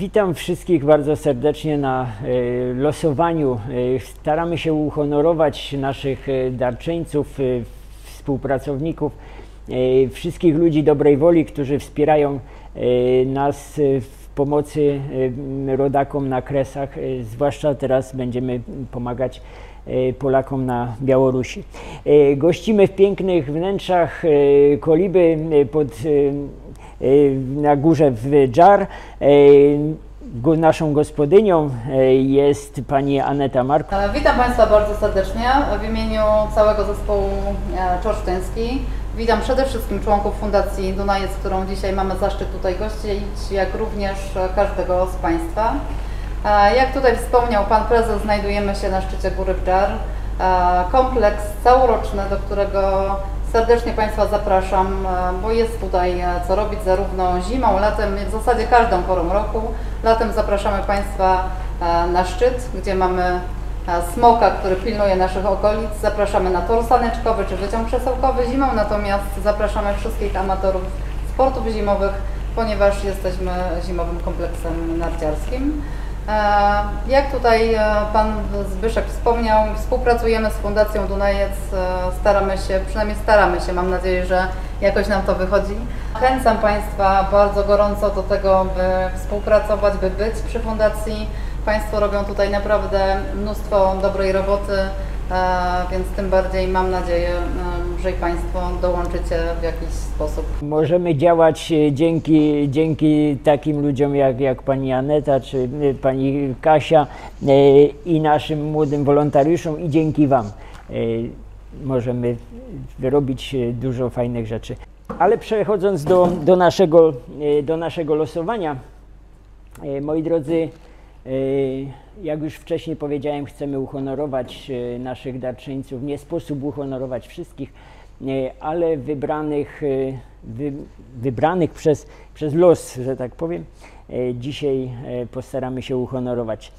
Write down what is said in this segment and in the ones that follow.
Witam wszystkich bardzo serdecznie na losowaniu. Staramy się uhonorować naszych darczyńców, współpracowników, wszystkich ludzi dobrej woli, którzy wspierają nas w pomocy rodakom na Kresach. Zwłaszcza teraz będziemy pomagać Polakom na Białorusi. Gościmy w pięknych wnętrzach Koliby na górze w Dżar. Naszą gospodynią jest pani Aneta Marko. Witam Państwa bardzo serdecznie w imieniu całego zespołu czorsztyński. Witam przede wszystkim członków Fundacji Dunajec, którą dzisiaj mamy zaszczyt tutaj gościć, jak również każdego z Państwa. Jak tutaj wspomniał Pan Prezes, znajdujemy się na szczycie góry Dżar. Kompleks całoroczny, do którego serdecznie Państwa zapraszam, bo jest tutaj co robić zarówno zimą, latem, w zasadzie każdą porą roku. Latem zapraszamy Państwa na szczyt, gdzie mamy smoka, który pilnuje naszych okolic. Zapraszamy na tor saneczkowy czy wyciąg krzesełkowy zimą, natomiast zapraszamy wszystkich amatorów sportów zimowych, ponieważ jesteśmy zimowym kompleksem narciarskim. Jak tutaj Pan Zbyszek wspomniał, współpracujemy z Fundacją Dunajec, przynajmniej staramy się, mam nadzieję, że jakoś nam to wychodzi. Zachęcam Państwa bardzo gorąco do tego, by współpracować, by być przy Fundacji. Państwo robią tutaj naprawdę mnóstwo dobrej roboty, więc tym bardziej mam nadzieję, że i Państwo dołączycie w jakiś sposób. Możemy działać dzięki takim ludziom jak pani Aneta czy pani Kasia i naszym młodym wolontariuszom i dzięki Wam możemy robić dużo fajnych rzeczy. Ale przechodząc do naszego losowania, moi drodzy, jak już wcześniej powiedziałem, chcemy uhonorować naszych darczyńców. Nie sposób uhonorować wszystkich, ale wybranych przez los, że tak powiem, dzisiaj postaramy się uhonorować.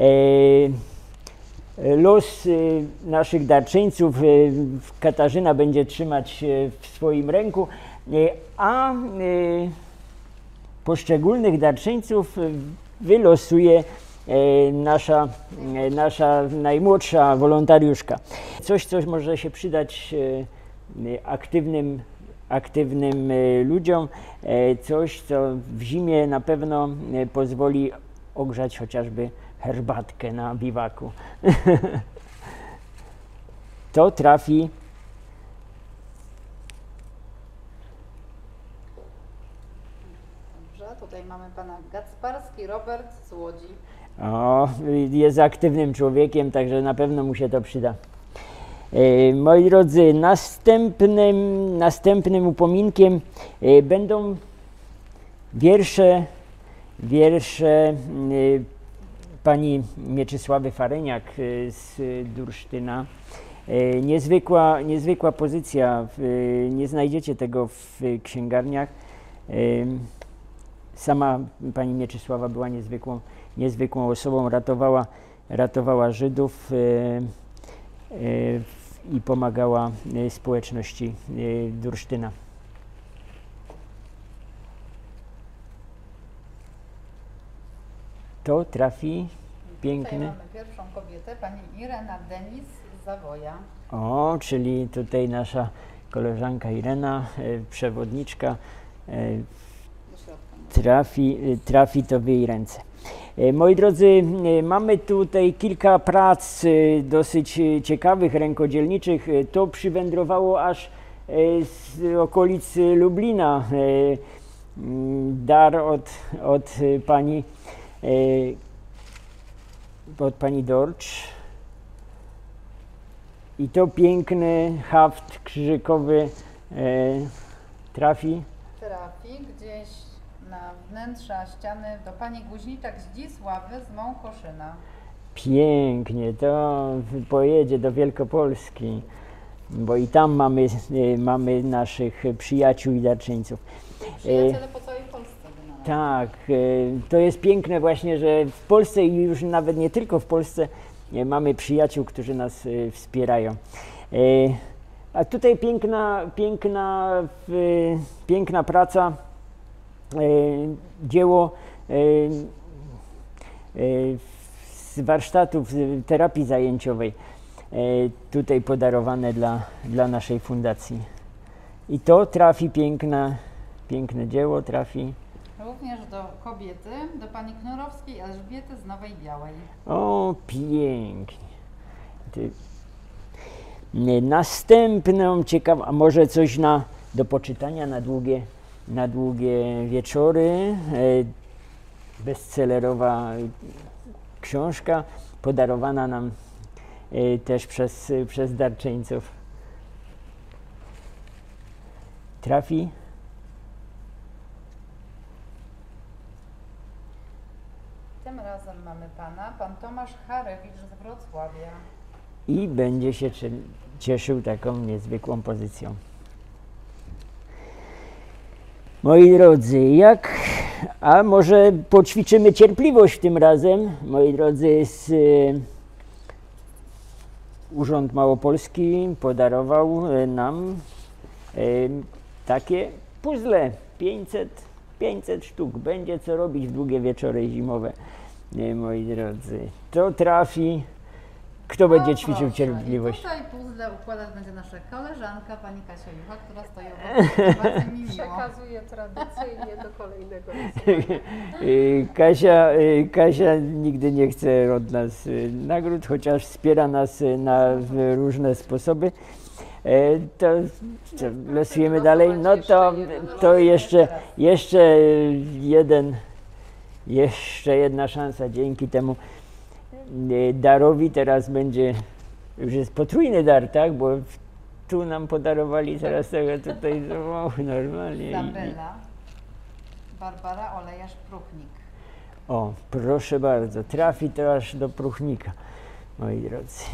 Los naszych darczyńców Katarzyna będzie trzymać w swoim ręku, a poszczególnych darczyńców wylosuje nasza najmłodsza wolontariuszka. Coś, co może się przydać aktywnym ludziom, coś, co w zimie na pewno pozwoli ogrzać chociażby herbatkę na biwaku. To trafi Tutaj mamy Pana Gacparski Robert z Łodzi. O, jest aktywnym człowiekiem, także na pewno mu się to przyda. Moi drodzy, następnym upominkiem będą wiersze pani Mieczysławy Fareniak z Dursztyna. Niezwykła pozycja, nie znajdziecie tego w księgarniach. Sama pani Mieczysława była niezwykłą osobą, ratowała Żydów i pomagała społeczności Dursztyna. To trafi piękny. Tutaj mamy pierwszą kobietę, pani Irena Denis z Zawoja. O, czyli tutaj nasza koleżanka Irena, przewodniczka. Trafi to w jej ręce. Moi drodzy, mamy tutaj kilka prac dosyć ciekawych, rękodzielniczych. To przywędrowało aż z okolic Lublina. Dar od pani Dorcz. I to piękny haft krzyżykowy trafi Gdzieś na wnętrza ściany do pani Guźniczak Zdzisławy z Małkoszyna. Pięknie, to pojedzie do Wielkopolski, bo i tam mamy naszych przyjaciół i darczyńców. Przyjaciele po całej Polsce. Tak, to jest piękne właśnie, że w Polsce i już nawet nie tylko w Polsce mamy przyjaciół, którzy nas wspierają. A tutaj piękna praca, dzieło z warsztatów terapii zajęciowej tutaj podarowane dla naszej fundacji. I to trafi piękne dzieło trafi. Również do kobiety, do pani Knurowskiej Elżbiety z Nowej Białej. O, pięknie. Następną ciekawą, a może coś do poczytania na długie wieczory. Bestsellerowa książka, podarowana nam też przez darczyńców. Trafi. Tym razem mamy pan Tomasz Harewicz z Wrocławia. I będzie się cieszył taką niezwykłą pozycją. Moi drodzy, a może poćwiczymy cierpliwość tym razem, moi drodzy, Urząd Małopolski podarował nam takie puzzle, 500 sztuk, będzie co robić w długie wieczory zimowe, moi drodzy. To trafi. Kto będzie ćwiczył cierpliwość? I tutaj puzzle układać będzie nasza koleżanka, pani Kasia Jucha, która stoi obok. Bardzo mi miło. Przekazuje tradycyjnie do kolejnego Kasia nigdy nie chce od nas nagród, chociaż wspiera nas na różne sposoby. To losujemy dalej. No to jeszcze jedna szansa dzięki temu darowi. Teraz będzie, już jest potrójny dar, tak? Bo tu nam podarowali teraz tego tutaj normalnie. Izabela Barbara Olejarz-Pruchnik. O, proszę bardzo, trafi to aż do Pruchnika, moi drodzy.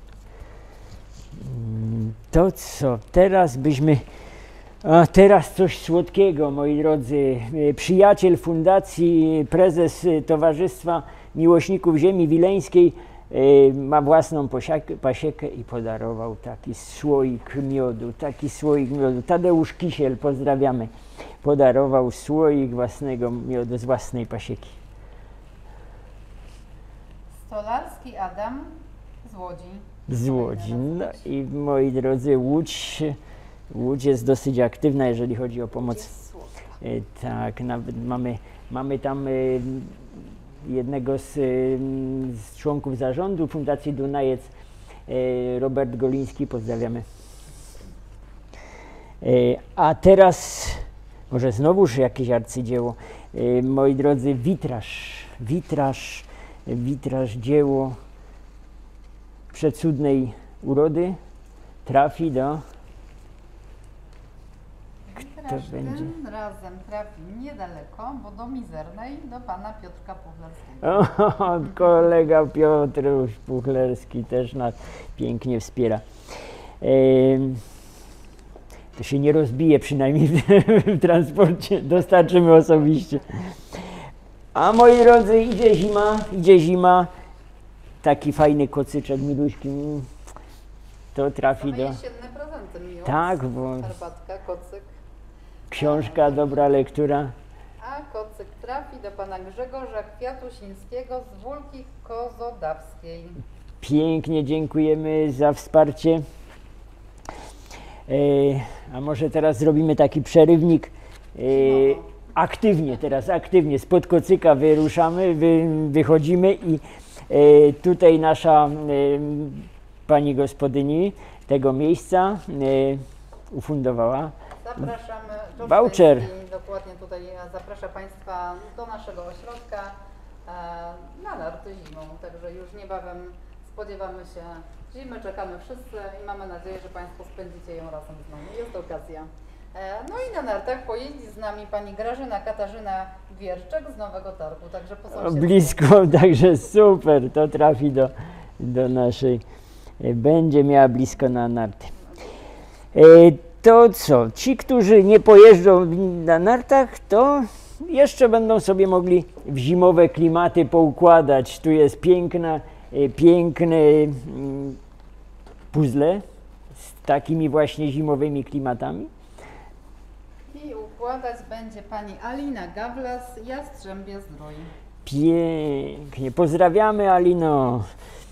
To co, teraz teraz coś słodkiego, moi drodzy. Przyjaciel fundacji, prezes Towarzystwa Miłośników Ziemi Wileńskiej ma własną pasiekę i podarował taki słoik miodu. Tadeusz Kisiel, pozdrawiamy. Podarował słoik własnego miodu z własnej pasieki. Stolarski Adam z Łodzi. Z Łodzi. No i moi drodzy, Łódź jest dosyć aktywna, jeżeli chodzi o pomoc. Tak, nawet mamy tam jednego z członków zarządu Fundacji Dunajec, Robert Goliński, pozdrawiamy. A teraz może znowuż jakieś arcydzieło. Moi drodzy, witraż, dzieło przecudnej urody trafi do... Tym razem trafi niedaleko, bo do mizernej, do pana Piotrka Puchlerskiego. O, kolega Piotr Puchlerski też nas pięknie wspiera. To się nie rozbije przynajmniej w transporcie, dostarczymy osobiście. A moi drodzy, idzie zima, taki fajny kocyczek miluśki, to trafi do... Jesienne prezenty miło. Tak, bo... Herbatka, kocyk. Książka, dobra lektura. A kocyk trafi do pana Grzegorza Kwiatusińskiego z Wólki Kozodawskiej. Pięknie dziękujemy za wsparcie. A może teraz zrobimy taki przerywnik. Aktywnie spod kocyka wyruszamy, wychodzimy i tutaj nasza pani gospodyni tego miejsca ufundowała zapraszamy, voucher. Dokładnie tutaj zaprasza Państwa do naszego ośrodka na narty zimą, także już niebawem spodziewamy się zimy, czekamy wszyscy i mamy nadzieję, że Państwo spędzicie ją razem z nami. Jest okazja. No i na nartach pojeździ z nami pani Grażyna Katarzyna Wierczek z Nowego Targu, także po sąsiedztwie. Blisko, także super, to trafi do naszej, będzie miała blisko na narty. To co, ci, którzy nie pojeżdżą na nartach, to jeszcze będą sobie mogli w zimowe klimaty poukładać. Tu jest piękne puzzle z takimi właśnie zimowymi klimatami. I układać będzie pani Alina Gawlas, Jastrzębie Zdrój. Pięknie. Pozdrawiamy, Alino.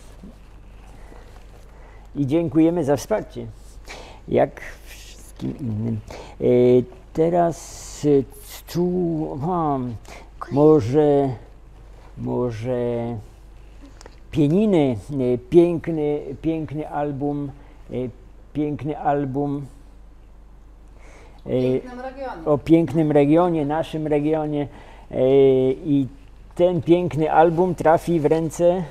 I dziękujemy za wsparcie. Jak wszystkim innym. Teraz tu może Pieniny, piękny album, pięknym regionie. o pięknym regionie, naszym regionie, i ten piękny album trafi w ręce.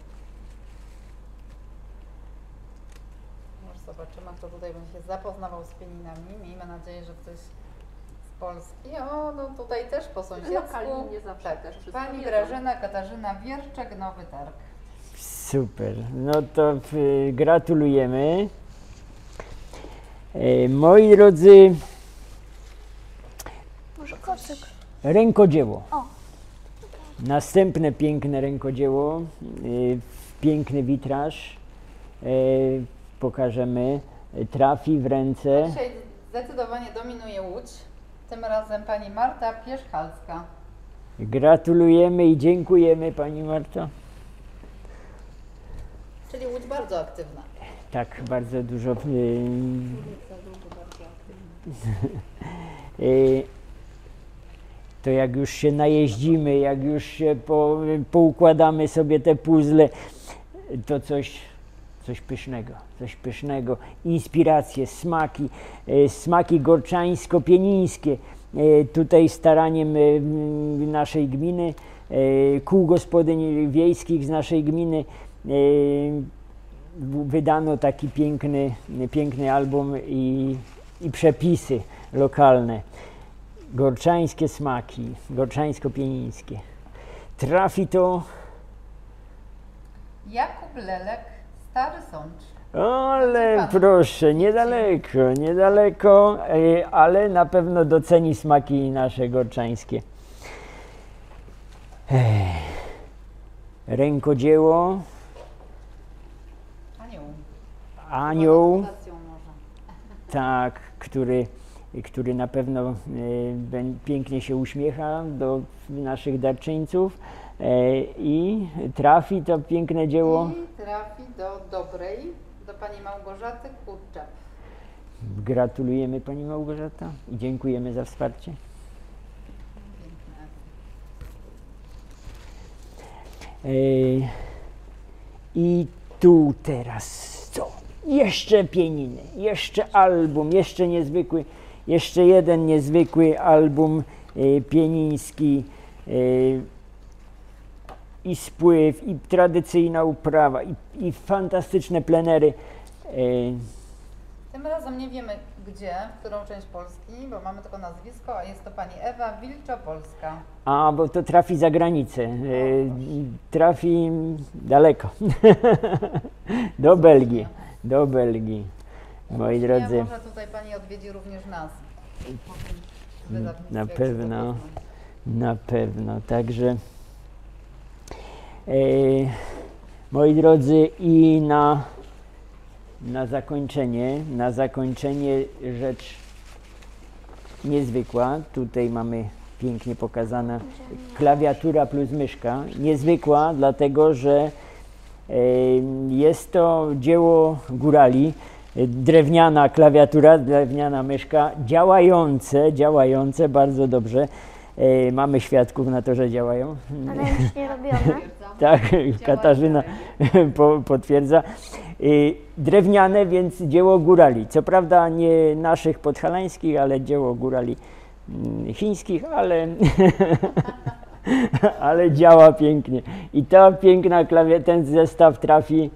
Może zobaczymy, kto tutaj będzie się zapoznawał z pieninami. Miejmy nadzieję, że ktoś z Polski. O, no tutaj też po sąsiedztwu. Lokalnie nie zawsze Tak, też wszystko pani wiedzą. Grażyna Katarzyna Wierczek, Nowy Targ. Super, no to gratulujemy. Moi drodzy, Może kocyk. rękodzieło. O. Następne piękne rękodzieło, piękny witraż, pokażemy, trafi w ręce. Dzisiaj zdecydowanie dominuje Łódź. Tym razem pani Marta Pierzchalska. Gratulujemy i dziękujemy, pani Marto. Czyli Łódź bardzo aktywna. Tak, bardzo dużo. To jak już się najeździmy, jak już się poukładamy sobie te puzzle, to coś pysznego. Inspiracje, smaki gorczańsko-pienińskie. Tutaj staraniem naszej gminy, kół gospodyń wiejskich z naszej gminy wydano taki piękny album i przepisy lokalne. Gorczańskie smaki, gorczańsko-pienińskie. Trafi to... Jakub Lelek, Stary Sącz. Ale proszę, niedaleko, ale na pewno doceni smaki nasze gorczańskie. Rękodzieło. Anioł. Fotografacją może. Tak, który na pewno pięknie się uśmiecha do naszych darczyńców i trafi to piękne dzieło. I trafi do pani Małgorzaty Kurczak. Gratulujemy pani Małgorzata i dziękujemy za wsparcie. I tu teraz co? Jeszcze pieniny, jeszcze album, jeszcze jeden niezwykły album pieniński, i spływ, i tradycyjna uprawa, i fantastyczne plenery. Tym razem nie wiemy gdzie, w którą część Polski, bo mamy tylko nazwisko, a jest to pani Ewa Wilczopolska. A, bo to trafi za granicę, trafi daleko, do Belgii, moi drodzy. Może tutaj pani odwiedzi również nas. Na pewno, także moi drodzy, i na zakończenie rzecz niezwykła. Tutaj mamy pięknie pokazana klawiatura plus myszka. Niezwykła, dlatego że jest to dzieło górali. Drewniana klawiatura, drewniana myszka, działające bardzo dobrze. Mamy świadków na to, że działają. Ręcznie robione. Tak, Katarzyna potwierdza. Drewniane, więc dzieło górali. Co prawda nie naszych podhalańskich, ale dzieło górali chińskich, ale działa pięknie. I ta piękna ten zestaw trafi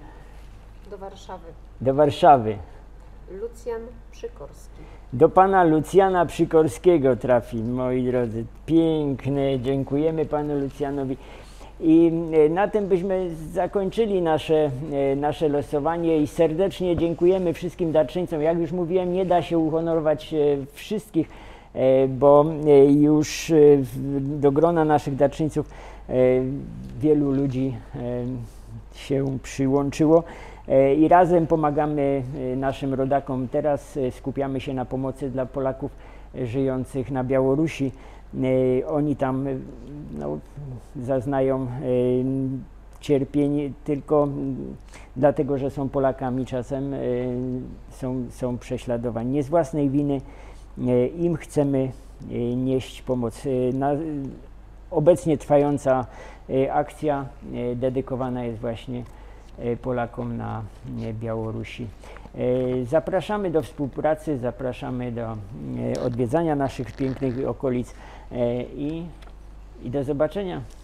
Do Warszawy. Lucjan Przykorski. Do pana Lucjana Przykorskiego trafi, moi drodzy. Piękne, dziękujemy panu Lucjanowi. I na tym byśmy zakończyli nasze losowanie i serdecznie dziękujemy wszystkim darczyńcom. Jak już mówiłem, nie da się uhonorować wszystkich, bo już do grona naszych darczyńców wielu ludzi się przyłączyło i razem pomagamy naszym rodakom. Teraz skupiamy się na pomocy dla Polaków żyjących na Białorusi. Oni tam no, zaznają cierpień tylko dlatego, że są Polakami, czasem są prześladowani. Nie z własnej winy im chcemy nieść pomoc. Obecnie trwająca akcja dedykowana jest właśnie Polakom na Białorusi. Zapraszamy do współpracy, zapraszamy do odwiedzania naszych pięknych okolic i do zobaczenia.